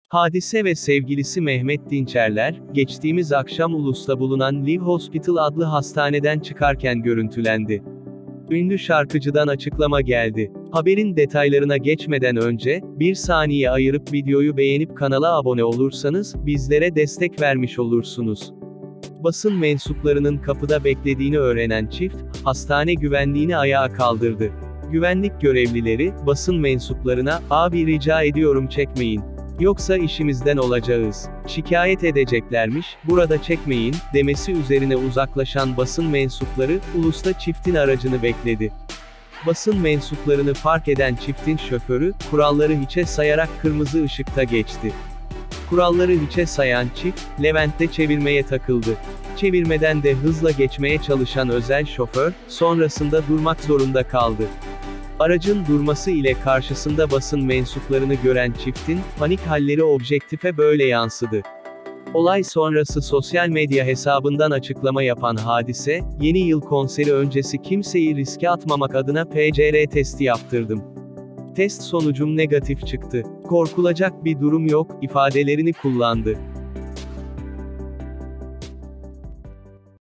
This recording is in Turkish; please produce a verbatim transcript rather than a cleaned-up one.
Hadise ve sevgilisi Mehmet Dinçerler, geçtiğimiz akşam Ulus'ta bulunan Live Hospital adlı hastaneden çıkarken görüntülendi. Ünlü şarkıcıdan açıklama geldi. Haberin detaylarına geçmeden önce, bir saniye ayırıp videoyu beğenip kanala abone olursanız, bizlere destek vermiş olursunuz. Basın mensuplarının kapıda beklediğini öğrenen çift, hastane güvenliğini ayağa kaldırdı. Güvenlik görevlileri, basın mensuplarına, "Abi rica ediyorum çekmeyin. Yoksa işimizden olacağız. Şikayet edeceklermiş, burada çekmeyin," demesi üzerine uzaklaşan basın mensupları, Ulus'ta çiftin aracını bekledi. Basın mensuplarını fark eden çiftin şoförü, kuralları hiçe sayarak kırmızı ışıkta geçti. Kuralları hiçe sayan çift, Levent'te çevirmeye takıldı. Çevirmeden de hızla geçmeye çalışan özel şoför, sonrasında durmak zorunda kaldı. Aracın durması ile karşısında basın mensuplarını gören çiftin, panik halleri objektife böyle yansıdı. Olay sonrası sosyal medya hesabından açıklama yapan Hadise, "Yeni yıl konseri öncesi kimseyi riske atmamak adına P C R testi yaptırdım. Test sonucum negatif çıktı. Korkulacak bir durum yok," ifadelerini kullandı.